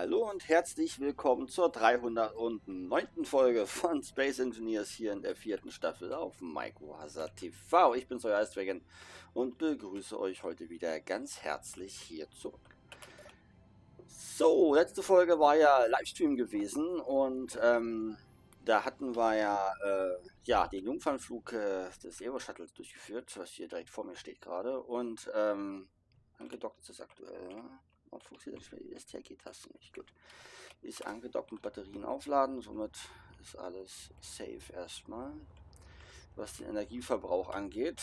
Hallo und herzlich willkommen zur 309. Folge von Space Engineers hier in der 4. Staffel auf Microhazard TV. Ich bin euer Eiswagen und begrüße euch heute wieder ganz herzlich hier zurück. So, letzte Folge war ja Livestream gewesen und da hatten wir ja, den Jungfernflug des Aero-Shuttles durchgeführt, was hier direkt vor mir steht gerade, und angedockt ist es aktuell. Und funktioniert die STRG-Tasten nicht gut. Ist angedockt mit Batterien aufladen, somit ist alles safe erstmal, was den Energieverbrauch angeht.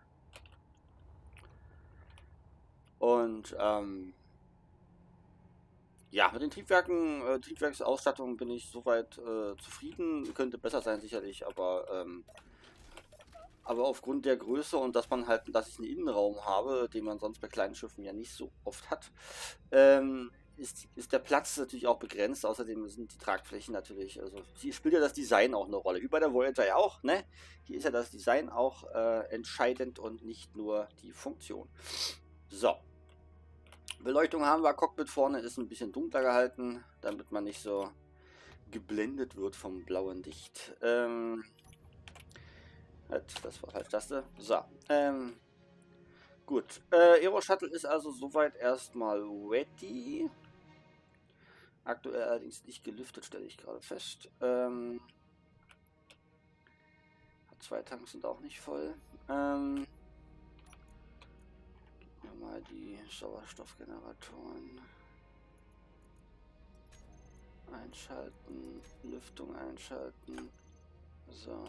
Und ja, mit den Triebwerken, Triebwerksausstattung bin ich soweit zufrieden. Könnte besser sein sicherlich, aber aufgrund der Größe und dass ich einen Innenraum habe, den man sonst bei kleinen Schiffen ja nicht so oft hat, ist der Platz natürlich auch begrenzt. Außerdem sind die Tragflächen natürlich, also hier spielt ja das Design auch eine Rolle, wie bei der Voyager ja auch, ne? Hier ist ja das Design auch entscheidend und nicht nur die Funktion. So. Beleuchtung haben wir, Cockpit vorne ist ein bisschen dunkler gehalten, damit man nicht so geblendet wird vom blauen Licht. Das war falsch, Taste. So, gut. Aero-Shuttle ist also soweit erstmal ready. Aktuell allerdings nicht gelüftet, stelle ich gerade fest. Hat 2 Tanks sind auch nicht voll. Mal die Sauerstoffgeneratoren einschalten, Lüftung einschalten. So.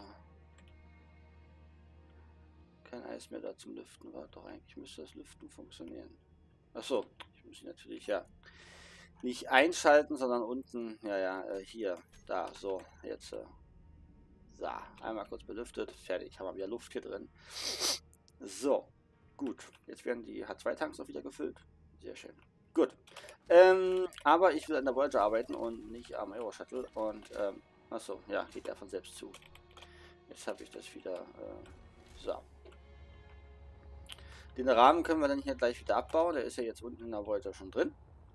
Kein Eis mehr da zum Lüften war. Doch eigentlich müsste das Lüften funktionieren. Achso, ich muss natürlich ja nicht einschalten, sondern unten, hier, da, so, jetzt, so, einmal kurz belüftet, fertig, haben wir wieder Luft hier drin. So, gut, jetzt werden die H2-Tanks noch wieder gefüllt. Sehr schön. Gut, aber ich will an der Voyager arbeiten und nicht am Aero-Shuttle und, achso, ja, geht ja von selbst zu. Jetzt habe ich das wieder, so. Den Rahmen können wir dann hier gleich wieder abbauen. Der ist ja jetzt unten in der Voyager schon drin.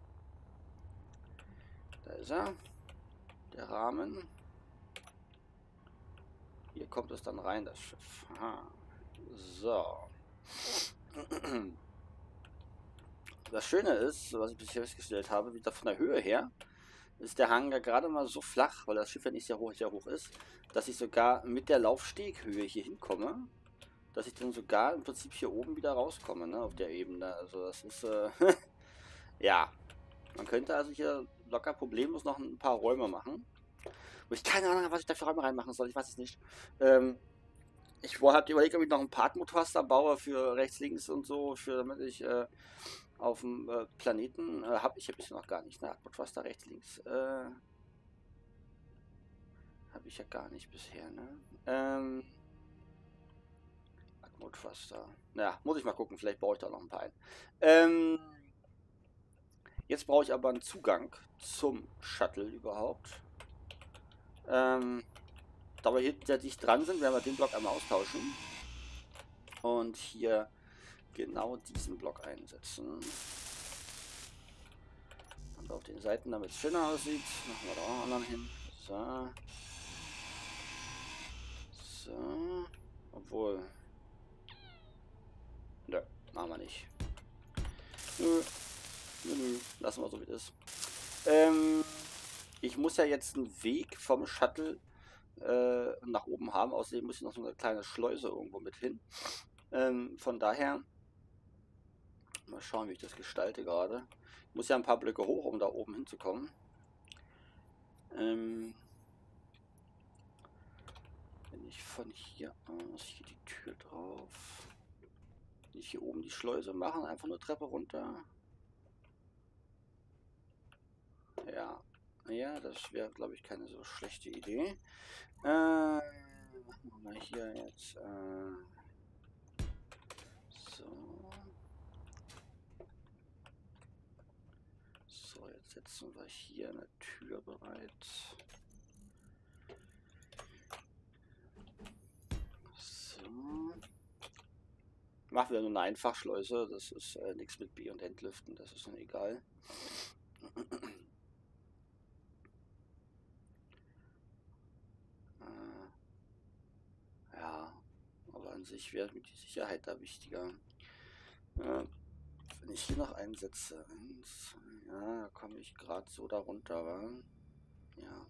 Da ist er. Der Rahmen. Hier kommt es dann rein, das Schiff. Aha. So. Das Schöne ist, was ich bisher festgestellt habe, wieder von der Höhe her, ist der Hangar gerade mal so flach, weil das Schiff ja nicht sehr hoch ist, dass ich sogar mit der Laufsteghöhe hier hinkomme. Dass ich dann sogar im Prinzip hier oben wieder rauskomme, ne, auf der Ebene. Also das ist, ja. Man könnte also hier locker problemlos noch ein paar Räume machen. Wo ich keine Ahnung habe, was ich da für Räume reinmachen soll. Ich weiß es nicht. Ich habe überlegt, ob ich noch einen Parkmotorster baue für rechts, links und so, damit ich auf dem Planeten, habe ich ja bisher noch gar nicht, ne? Parkmotorster rechts, links, habe ich ja gar nicht bisher, ne? Atmotruster. Naja, muss ich mal gucken, vielleicht baue ich da noch ein paar ein. Jetzt brauche ich aber einen Zugang zum Shuttle überhaupt. Da wir hier sehr dicht dran sind, werden wir den Block einmal austauschen. Und hier genau diesen Block einsetzen. Und auf den Seiten, damit es schöner aussieht, machen wir da auch einen anderen hin. So. So. Obwohl. Nö, machen wir nicht. Nö. Nö, lassen wir so wie das ist. Ich muss ja jetzt einen Weg vom Shuttle nach oben haben. Außerdem muss ich noch so eine kleine Schleuse irgendwo mit hin. Von daher, mal schauen, wie ich das gestalte gerade. Ich muss ja ein paar Blöcke hoch, um da oben hinzukommen. Wenn ich von hier aus hier die Tür drauf, nicht hier oben die Schleuse machen, einfach nur Treppe runter. Ja, ja, das wäre, glaube ich, keine so schlechte Idee. Machen wir mal hier jetzt. So. So, jetzt setzen wir hier eine Tür bereit. So. Machen wir nur eine Einfachschleuse. Das ist nichts mit B- und Entlüften. Das ist dann egal. an sich wäre mir die Sicherheit da wichtiger. Ja, wenn ich hier noch einsetze, ja, komme ich gerade so darunter, wa? Ja.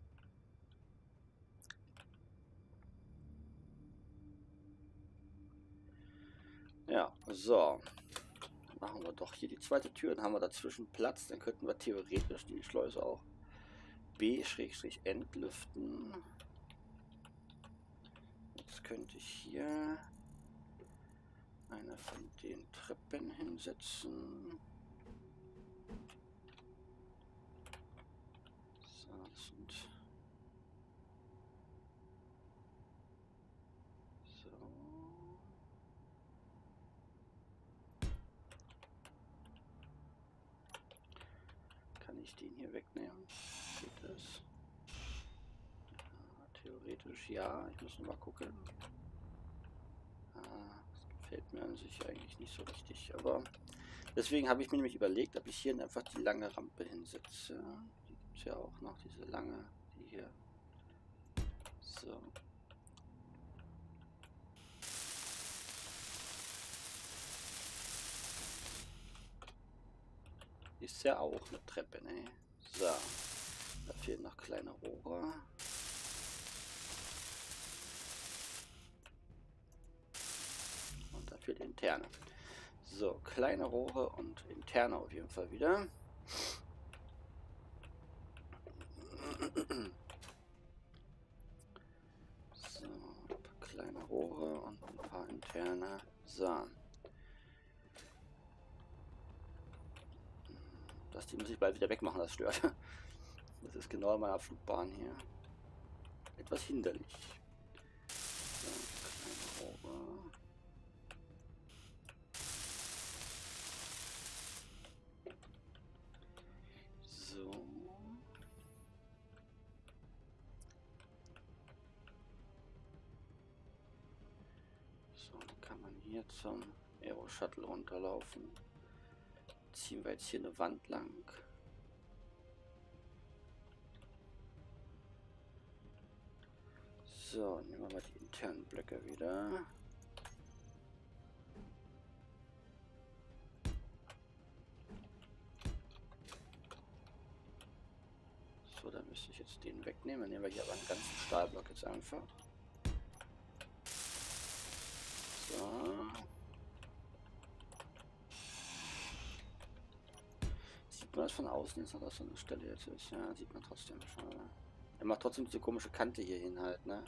Ja, so. Machen wir doch hier die zweite Tür, dann haben wir dazwischen Platz, dann könnten wir theoretisch die Schleuse auch B-entlüften. Jetzt könnte ich hier eine von den Treppen hinsetzen. So, das sind so. Kann ich den hier wegnehmen? Geht das? Ja, theoretisch ja. Ich muss nur mal gucken. Das gefällt mir an sich eigentlich nicht so richtig. Aber deswegen habe ich mir nämlich überlegt, ob ich hier einfach die lange Rampe hinsetze. Die gibt es ja auch noch, diese lange, die hier. So. Ist ja auch eine Treppe, ne? So. Da fehlen noch kleine Rohre. Und da fehlt interne. So, kleine Rohre und interne auf jeden Fall wieder. So, ein paar kleine Rohre und ein paar interne. So. Die muss ich bald wieder wegmachen, das stört. Das ist genau in meiner Flugbahn hier. Etwas hinderlich. So, kleine Rohre. So. So, dann kann man hier zum Aero-Shuttle runterlaufen. Ziehen wir jetzt hier eine Wand lang. So, nehmen wir mal die internen Blöcke wieder. So, dann müsste ich jetzt den wegnehmen. Dann nehmen wir hier aber einen ganzen Stahlblock jetzt einfach. So. Sieht man das von außen jetzt, dass so eine Stelle jetzt ist? Ja, sieht man trotzdem. Schade. Er macht trotzdem diese komische Kante hier hin halt, ne?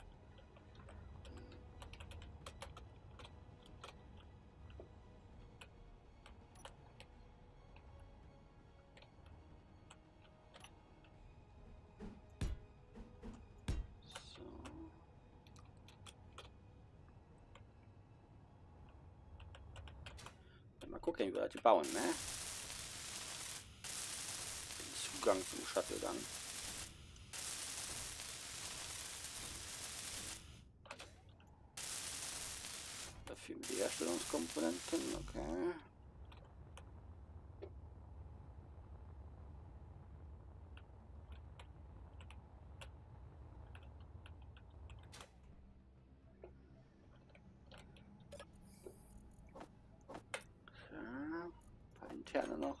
So. Mal gucken, wie wir die bauen, ne? Den Zugang zum Shuttle dann. Dafür die Herstellungskomponenten, okay. Interne noch.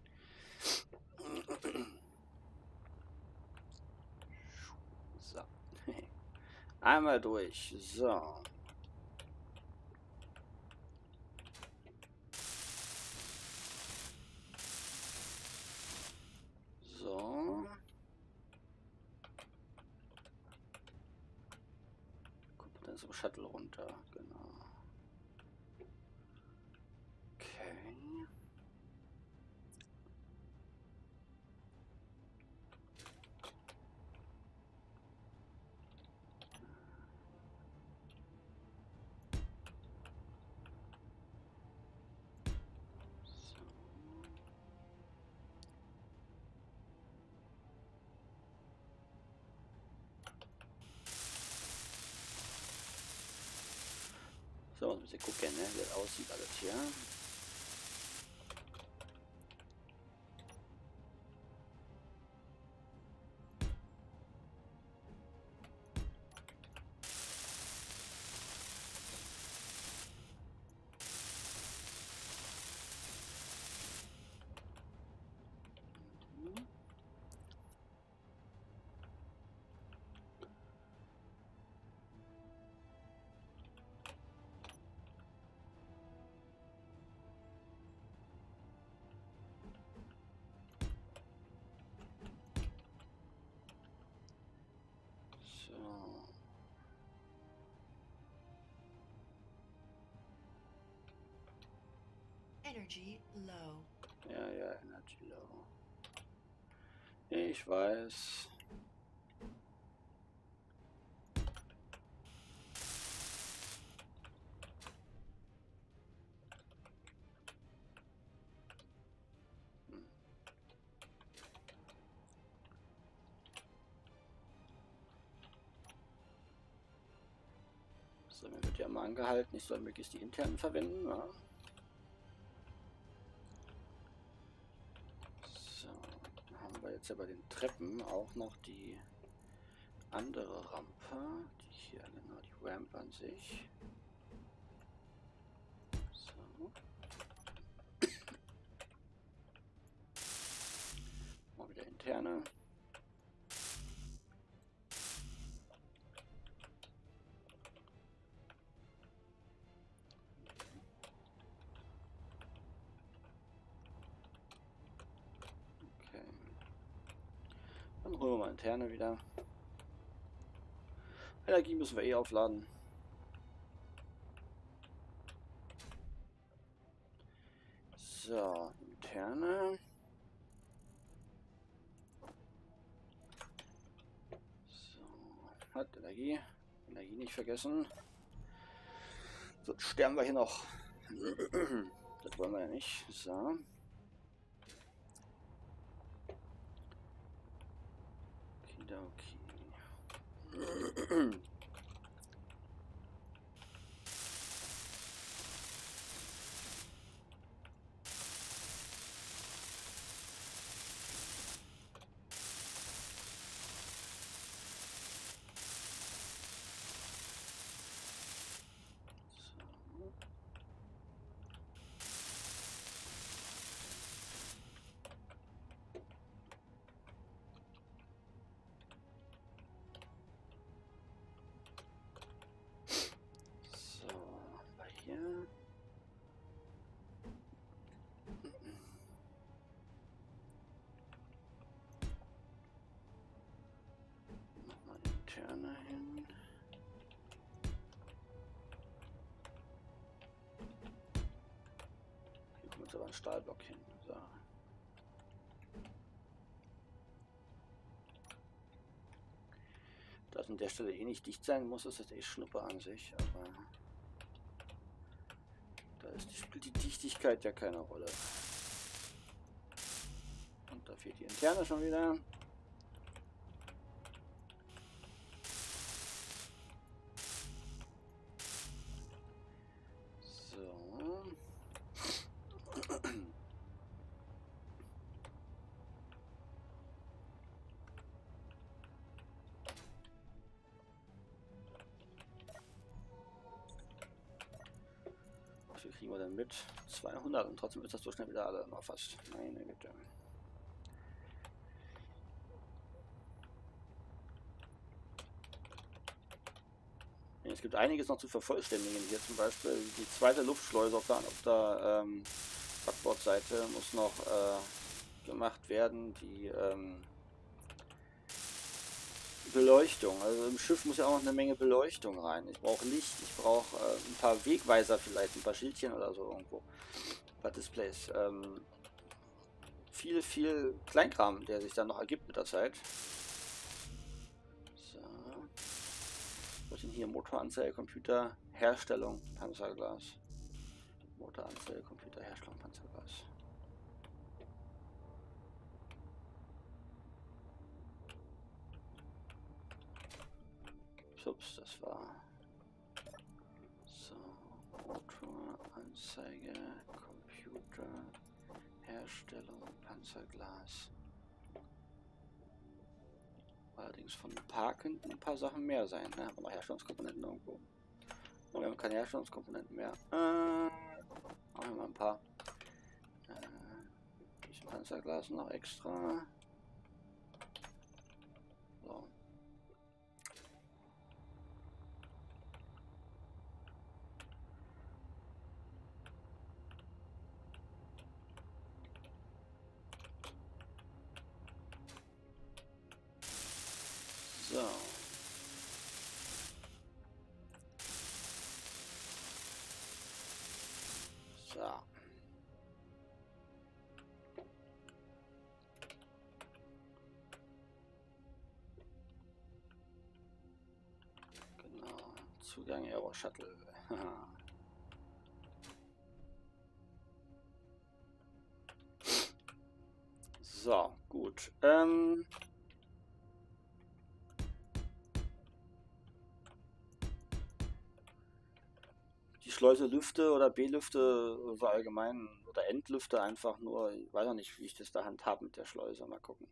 So. Einmal durch. So. So. Kommt dann zum Shuttle runter. Genau. Okay. So, ein bisschen gucken, ne, wie das aussieht alles hier. Energy low. Ja, ja, Energy Low. Ich weiß. So, mir wird ja mal angehalten, ich soll möglichst die internen verwenden. Ja. So, dann haben wir jetzt ja bei den Treppen auch noch die andere Rampe. Die hier, genau, die Ramp an sich. So. Mal wieder interne. Okay. Dann holen wir mal interne wieder. Energie müssen wir eh aufladen. So, interne. So, hat Energie. Energie nicht vergessen. Sonst sterben wir hier noch. Das wollen wir ja nicht. So. Okidoki. So, haben wir hier. Nochmal interne hin. Hier kommt jetzt aber ein Stahlblock hin. So. Da es an der Stelle eh nicht dicht sein muss, ist das eh Schnuppe an sich, aber spielt die Dichtigkeit ja keine Rolle. Und da fehlt die interne schon wieder. So. Wie viel kriegen wir denn mit? 200 und trotzdem ist das so schnell wieder alle immer fast. Meine Güte. Es gibt einiges noch zu vervollständigen. Hier zum Beispiel die zweite Luftschleuse auf der Backbordseite muss noch gemacht werden. Die Beleuchtung. Also im Schiff muss ja auch noch eine Menge Beleuchtung rein. Ich brauche Licht, ich brauche ein paar Wegweiser vielleicht, ein paar Schildchen oder so irgendwo. Ein paar Displays. Viel Kleinkram, der sich dann noch ergibt mit der Zeit. So. Was ist denn hier? Motoranzeige, Computer, Herstellung, Panzerglas. Motoranzeige, Computer, Herstellung, Panzerglas. Ups, das war so. Motoranzeige, Computer, Herstellung, Panzerglas. Allerdings von Parken ein paar Sachen mehr sein. Ne? Haben wir noch Herstellungskomponenten irgendwo? Oh, wir haben keine Herstellungskomponenten mehr. Machen wir mal ein paar. Bisschen Panzerglas noch extra. So. So. So. Zugang Aero Shuttle. So, gut. Die Schleuse Lüfte oder B-Lüfte so allgemein oder Endlüfte einfach nur. Ich weiß auch nicht, wie ich das da handhabe mit der Schleuse. Mal gucken.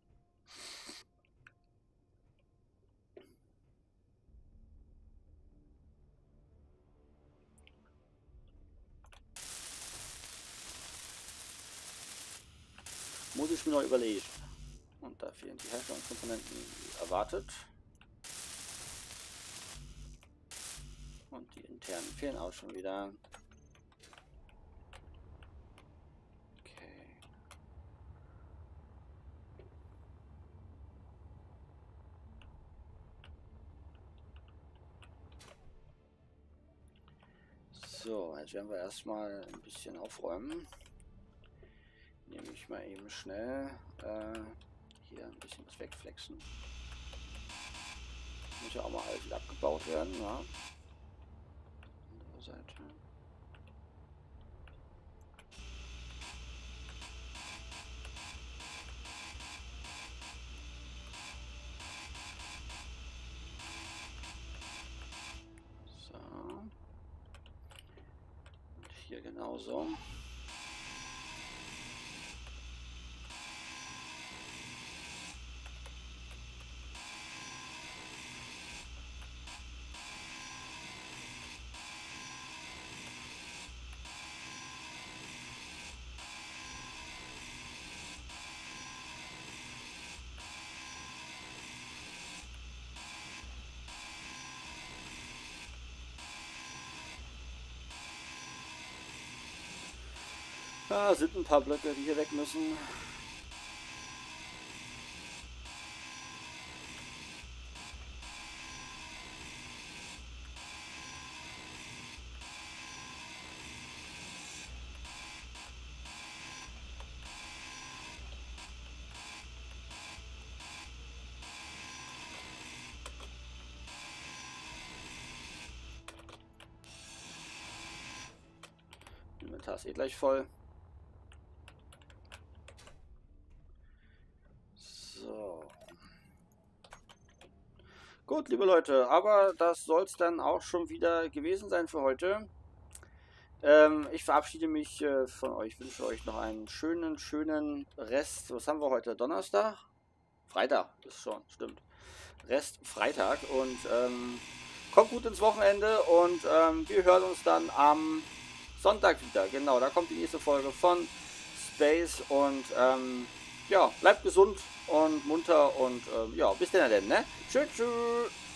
Muss ich mir noch überlegen. Und da fehlen die Herstellungskomponenten wie erwartet. Und die internen fehlen auch schon wieder. Okay. So, jetzt werden wir erstmal ein bisschen aufräumen. Nehme ich mal eben schnell hier ein bisschen was wegflexen. Muss ja auch mal alles wieder abgebaut werden, ja. Andere Seite. So. Und hier genauso. Ja, sind ein paar Blöcke, die hier weg müssen. Inventar ist eh gleich voll. So. Gut, liebe Leute, aber das soll es dann auch schon wieder gewesen sein für heute. Ich verabschiede mich von euch, wünsche euch noch einen schönen Rest. Was haben wir heute? Donnerstag? Freitag ist schon, stimmt. Rest Freitag und kommt gut ins Wochenende und wir hören uns dann am Sonntag wieder. Genau, da kommt die nächste Folge von Space und ja, bleibt gesund und munter und ja, bis dann, ne? Tschüss, tschüss.